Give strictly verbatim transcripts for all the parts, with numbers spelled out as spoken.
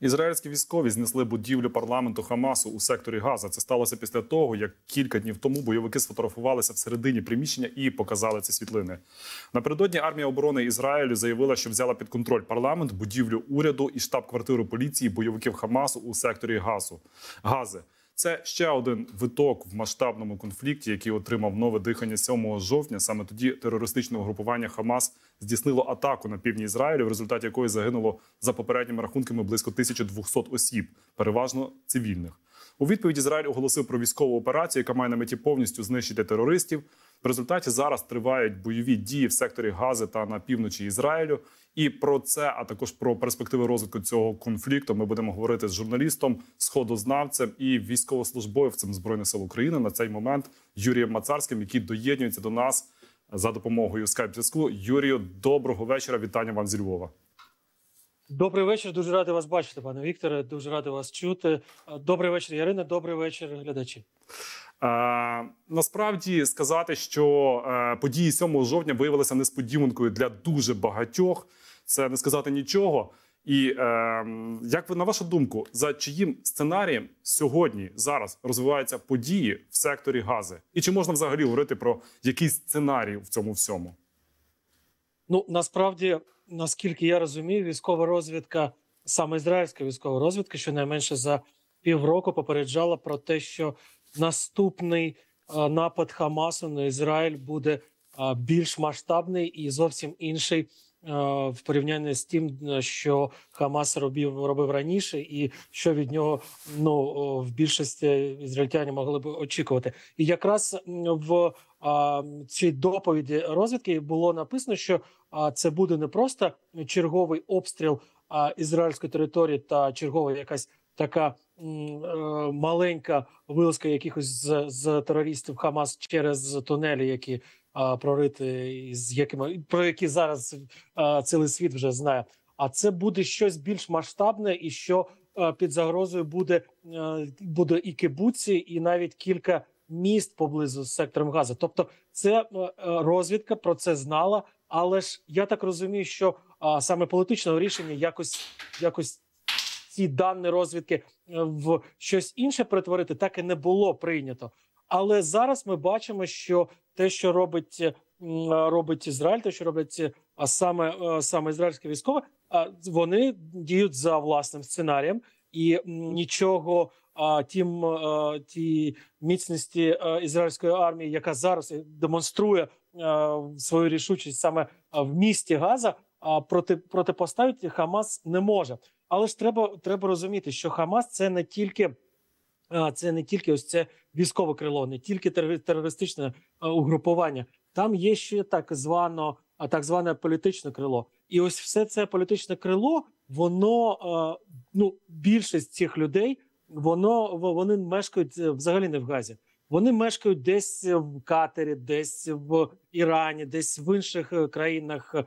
Ізраїльські військові знесли будівлю парламенту Хамасу у секторі Газа. Це сталося після того, як кілька днів тому бойовики сфотографувалися всередині приміщення і показали ці світлини. Напередодні армія оборони Ізраїлю заявила, що взяла під контроль парламент, будівлю уряду і штаб-квартиру поліції бойовиків Хамасу у секторі Газу. Гази. Це ще один виток в масштабному конфлікті, який отримав нове дихання сьомого жовтня. Саме тоді терористичне угрупування Хамас здійснило атаку на півдні Ізраїлю, в результаті якої загинуло, за попередніми рахунками, близько тисячі двохсот осіб, переважно цивільних. У відповідь Ізраїль оголосив про військову операцію, яка має на меті повністю знищити терористів. В результаті зараз тривають бойові дії в секторі Гази та на півночі Ізраїлю. І про це, а також про перспективи розвитку цього конфлікту ми будемо говорити з журналістом, сходознавцем і військовослужбовцем Збройних сил України на цей момент Юрієм Мацарським, який доєднується до нас за допомогою скайп-зв'язку. Юрію, доброго вечора. Вітання вам зі Львова. Добрий вечір. Дуже радий вас бачити, пане Вікторе. Дуже радий вас чути. Добрий вечір, Ярина. Добрий вечір, глядачі. Е, насправді сказати, що е, події сьомого жовтня виявилися несподіванкою для дуже багатьох. Це не сказати нічого. І е, як ви, на вашу думку, за чиїм сценарієм сьогодні, зараз розвиваються події в секторі Гази? І чи можна взагалі говорити про якийсь сценарій в цьому всьому? Ну, насправді, наскільки я розумію, військова розвідка, саме ізраїльська військова розвідка, щонайменше за півроку попереджала про те, що наступний а, напад Хамасу на Ізраїль буде а, більш масштабний і зовсім інший а, в порівнянні з тим, що Хамас робив, робив раніше, і що від нього, ну, в більшості ізраїльтяни могли б очікувати. І якраз в а, цій доповіді розвідки було написано, що а, це буде не просто черговий обстріл а, ізраїльської території та чергова якась така маленька вилазка якихось з, з терористів Хамас через тунелі, які а, прориті, з якими про які зараз а, цілий світ вже знає. А це буде щось більш масштабне, і що а, під загрозою буде, а, буде і кибуці, і навіть кілька міст поблизу з сектором Газа. Тобто, це а, розвідка про це знала, але ж я так розумію, що а, саме політичного рішення якось якось. Ці дані розвідки в щось інше перетворити так і не було прийнято. Але зараз ми бачимо, що те, що робить робить Ізраїль, те, що роблять а саме саме ізраїльське військове, вони діють за власним сценарієм, і нічого а тим а, ті міцності а, ізраїльської армії, яка зараз демонструє а, свою рішучість саме в місті Газа, а проти протипоставити Хамас не може. Але ж треба треба розуміти, що Хамас це не тільки це не тільки ось це військове крило, не тільки терористичне угрупування. Там є ще так звано так зване політичне крило. І ось все це політичне крило, воно ну більшість цих людей, воно вони мешкають взагалі не в Газі. Вони мешкають десь в Катері, десь в Ірані, десь в інших країнах.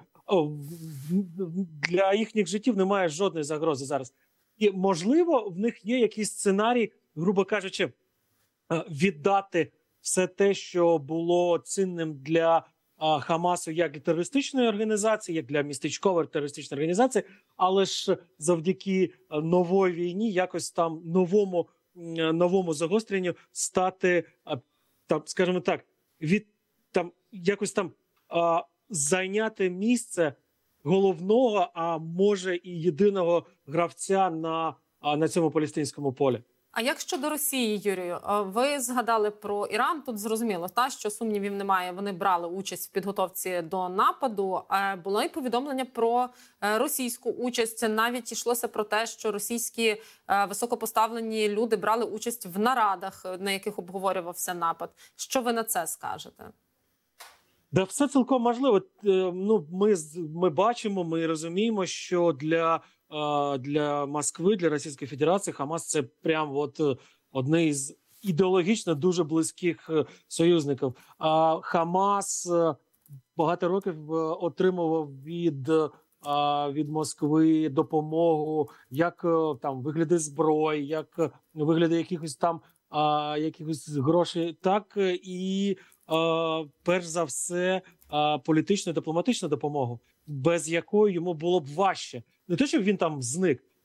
Для їхніх життів немає жодної загрози зараз. І, можливо, в них є якийсь сценарій, грубо кажучи, віддати все те, що було цінним для Хамасу як для терористичної організації, як для містечкової терористичної організації, але ж завдяки новій війні, якось там новому, новому загостренню стати, там, скажімо так, від там якось там зайняти місце головного, а може і єдиного гравця на, на цьому палестинському полі. А як щодо Росії, Юрію? Ви згадали про Іран. Тут зрозуміло, та, що сумнівів немає. Вони брали участь в підготовці до нападу. Було і повідомлення про російську участь. Навіть йшлося про те, що російські високопоставлені люди брали участь в нарадах, на яких обговорювався напад. Що ви на це скажете? Да, все цілком можливо. Ну, ми, ми бачимо, ми розуміємо, що для, для Москви, для Російської Федерації Хамас – це прям от одне із ідеологічно дуже близьких союзників. А Хамас багато років отримував від, від Москви допомогу, як там вигляди зброї, як вигляди якихось там якихось грошей, так і перш за все політичну, дипломатичну допомогу, без якої йому було б важче. Не те, щоб він там зник,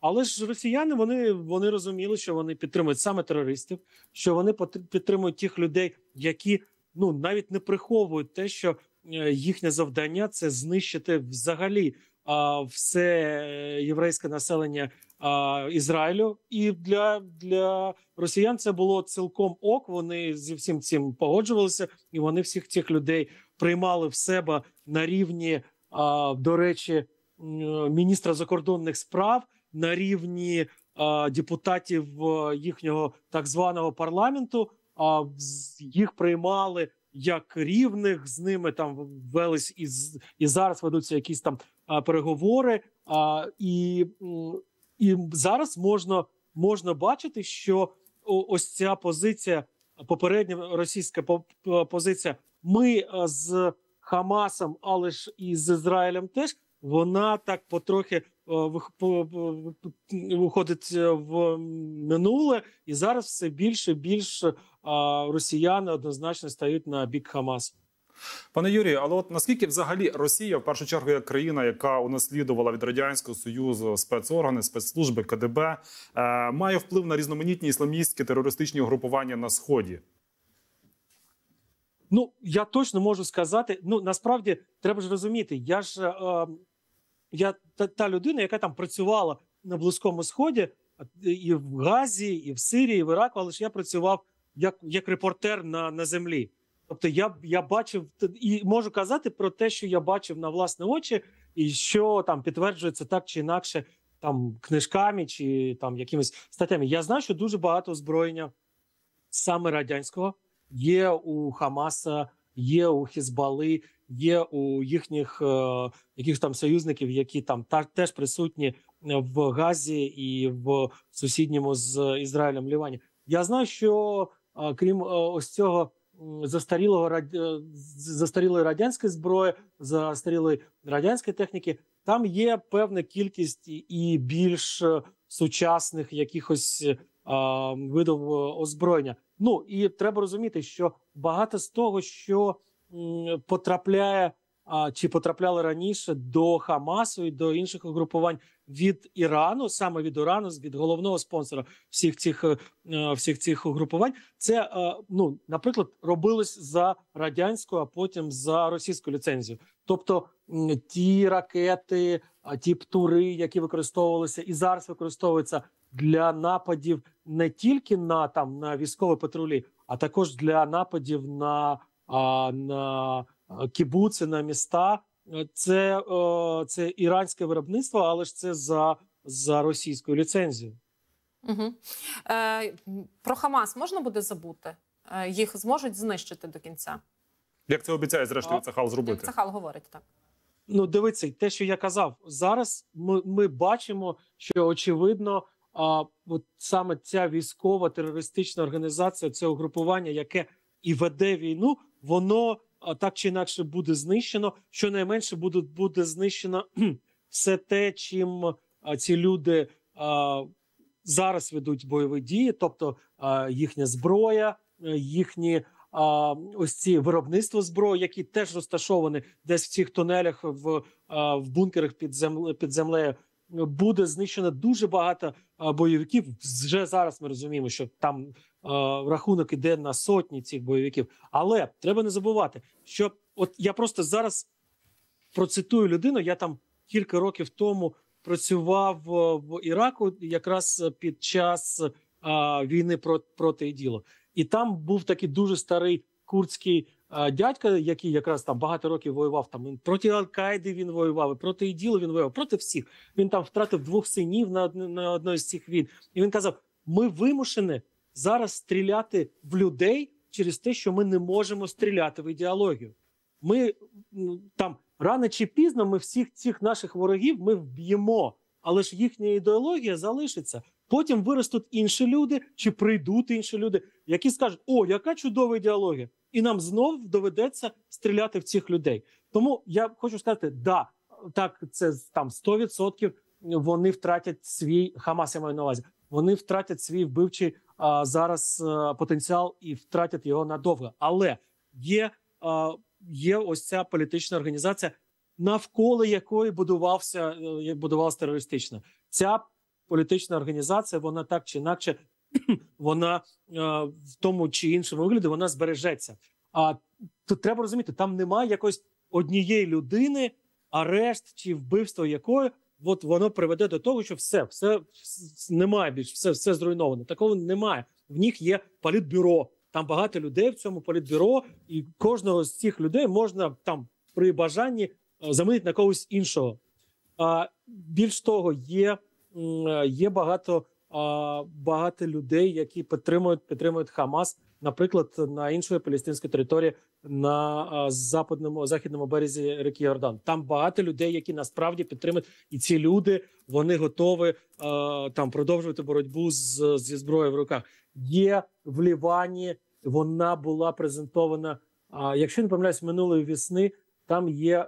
Але ж росіяни, вони, вони розуміли, що вони підтримують саме терористів, що вони підтримують тих людей, які ну навіть не приховують те, що їхнє завдання – це знищити взагалі а, все єврейське населення а, Ізраїлю. І для, для росіян це було цілком ок, вони зі всім цим погоджувалися, і вони всіх цих людей приймали в себе на рівні, а, до речі, міністра закордонних справ, на рівні а, депутатів їхнього так званого парламенту, а, їх приймали як рівних, з ними там велись і, і зараз ведуться якісь там а, переговори. А, і, і зараз можна, можна бачити, що ось ця позиція, попередня російська позиція, ми з Хамасом, але ж і з Ізраїлем теж, вона так потрохи виходить в минуле, і зараз все більше і більше росіяни однозначно стають на бік Хамасу. Пане Юрію, але от наскільки взагалі Росія, в першу чергу, як країна, яка унаслідувала від Радянського Союзу спецоргани, спецслужби, ка де бе, е, має вплив на різноманітні ісламістські терористичні угрупування на Сході? Ну, я точно можу сказати, ну, насправді, треба ж розуміти, я ж, е, я та, та людина, яка там працювала на Близькому Сході, і в Газі, і в Сирії, і в Іраку, але ж я працював як, як репортер на, на землі. Тобто я, я бачив, і можу казати про те, що я бачив на власні очі, і що там підтверджується так чи інакше там книжками чи там якимись статтями. Я знаю, що дуже багато озброєння саме радянського є у Хамаса, є у Хізбалли, є у їхніх е, яких там союзників, які там та, теж присутні в Газі і в сусідньому з Ізраїлем Лівані. Я знаю, що е, крім е, ось цього застарілого раді... застарілої радянської зброї, застарілої радянської техніки, там є певна кількість і більш сучасних якихось а, видів озброєння. Ну і треба розуміти, що багато з того, що м, потрапляє а, чи потрапляли раніше до Хамасу і до інших угрупувань від Ірану, саме від Ірану, від головного спонсора всіх цих всіх цих угрупувань, це, ну, наприклад, робилось за радянську, а потім за російську ліцензію. Тобто ті ракети, ті птури, які використовувалися і зараз використовуються для нападів не тільки на там на військові патрулі, а також для нападів на, на кібуци, на міста. Це, це іранське виробництво, але ж це за, за російською ліцензією. Угу. Е, про Хамас можна буде забути? Е, їх зможуть знищити до кінця? Як це обіцяє, зрештою, Цахал зробити? Як Цахал говорить, так. Ну, дивіться, те, що я казав, зараз ми, ми бачимо, що, очевидно, а, от саме ця військова терористична організація, це угрупування, яке і веде війну, воно так чи інакше буде знищено. Щонайменше буде, буде знищено все те, чим а, ці люди а, зараз ведуть бойові дії, тобто а, їхня зброя, їхні а, ось ці виробництва зброї, які теж розташовані десь в цих тунелях, в, а, в бункерах під, земле, під землею. Буде знищено дуже багато а, бойовиків. Вже зараз ми розуміємо, що там а, рахунок іде на сотні цих бойовиків. Але треба не забувати, що от я просто зараз процитую людину, я там кілька років тому працював в Іраку якраз під час а, війни проти, проти іділу. І там був такий дуже старий курдський а, дядька, який якраз там багато років воював. Там проти Аль-Каїди він воював, і проти іділу він воював, проти всіх. Він там втратив двох синів на, на одній з цих війн. І він казав, ми вимушені зараз стріляти в людей через те, що ми не можемо стріляти в ідеологію. Ми там рано чи пізно ми всіх цих наших ворогів ми вб'ємо, але ж їхня ідеологія залишиться. Потім виростуть інші люди, чи прийдуть інші люди, які скажуть, о, яка чудова ідеологія. І нам знов доведеться стріляти в цих людей. Тому я хочу сказати, да, так, це там сто відсотків вони втратять свій, Хамас я маю на увазі, вони втратять свій вбивчий а, зараз а, потенціал і втратять його надовго. Але є, а, є ось ця політична організація, навколо якої будувався, будувалася терористична. Ця політична організація, вона так чи інакше, вона е, в тому чи іншому вигляді вона збережеться. А тут треба розуміти, там немає якоїсь однієї людини, арешт чи вбивство якої, от воно приведе до того, що все, все, все немає більше, все, все зруйновано. Такого немає. В них є політбюро. Там багато людей в цьому політбюро, і кожного з цих людей можна там при бажанні замінити на когось іншого. А більш того, є, є багато, багато людей, які підтримують, підтримують Хамас, наприклад, на іншої палестинської території на западному, західному березі ріки Йордан. Там багато людей, які насправді підтримують, і ці люди, вони готові там продовжувати боротьбу з, зі зброєю в руках. Є в Лівані, вона була презентована, якщо не помиляюсь, минулої весни, там є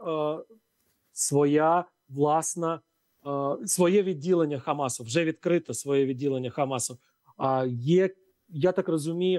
своя власна, своє відділення Хамасу, вже відкрите своє відділення Хамасу. А є, я так розумію,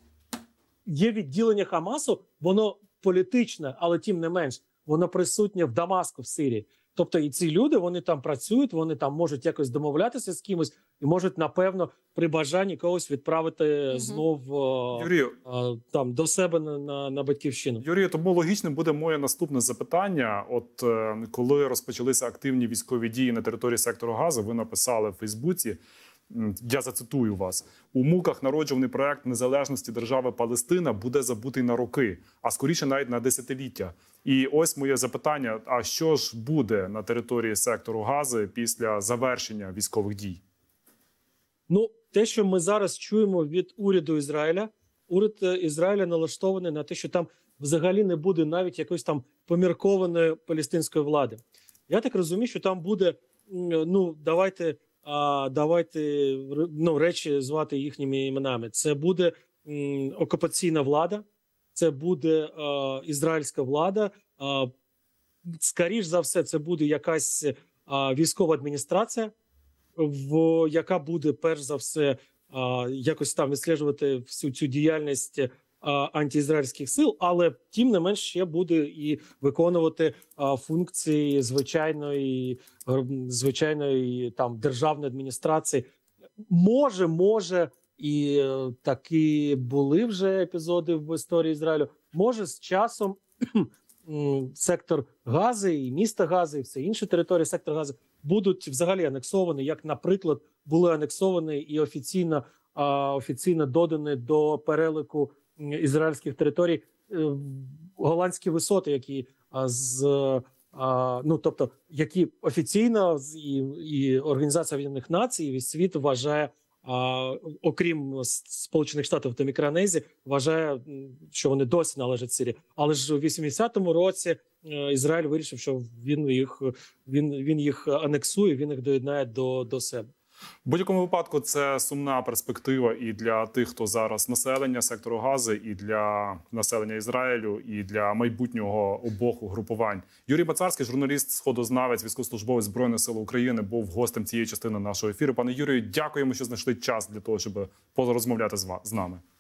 є відділення Хамасу, воно політичне, але тим не менш, воно присутнє в Дамаску, в Сирії. Тобто і ці люди, вони там працюють, вони там можуть якось домовлятися з кимось і можуть, напевно, при бажанні когось відправити угу. знов Юрію, а, там, до себе на, на, на батьківщину. Юрію, тому логічним буде моє наступне запитання. От коли розпочалися активні військові дії на території сектору Газу, ви написали в Фейсбуці, я зацитую вас: у муках народжуваний проект незалежності держави Палестина буде забутий на роки, а скоріше навіть на десятиліття. І ось моє запитання: а що ж буде на території сектору Гази після завершення військових дій? Ну, те, що ми зараз чуємо від уряду Ізраїля, уряд Ізраїля налаштований на те, що там взагалі не буде навіть якоїсь там поміркованої палестинської влади. Я так розумію, що там буде, ну, давайте, а, давайте ну, речі звати їхніми іменами. Це буде м, окупаційна влада, це буде а, ізраїльська влада. А, скоріш за все, це буде якась а, військова адміністрація, в яка буде перш за все а, якось там відслежувати всю цю діяльність а, антиізраїльських сил, але тим не менш ще буде і виконувати а, функції звичайної, звичайної там державної адміністрації. Може, може, і такі були вже епізоди в історії Ізраїлю. Може, з часом сектор Гази і місто Гази, і все інші території сектора Гази будуть взагалі анексовані, як, наприклад, були анексовані і офіційно, а, офіційно додані до переліку ізраїльських територій е, голландські висоти, які а, з а, ну, тобто, які офіційно і, і Організація Об'єднаних Націй, і весь світ вважає, а, окрім Сполучених Штатів та Мікронезії, вважає, що вони досі належать Сирії. Але ж у вісімдесятому році Ізраїль вирішив, що він їх, він, він їх анексує, він їх доєднає до, до себе. В будь-якому випадку це сумна перспектива і для тих, хто зараз населення сектору Гази, і для населення Ізраїлю, і для майбутнього обох угрупувань. Юрій Бацарський, журналіст, сходознавець, військовослужбовець Збройних сил України, був гостем цієї частини нашого ефіру. Пане Юрію, дякуємо, що знайшли час для того, щоб порозмовляти з нами.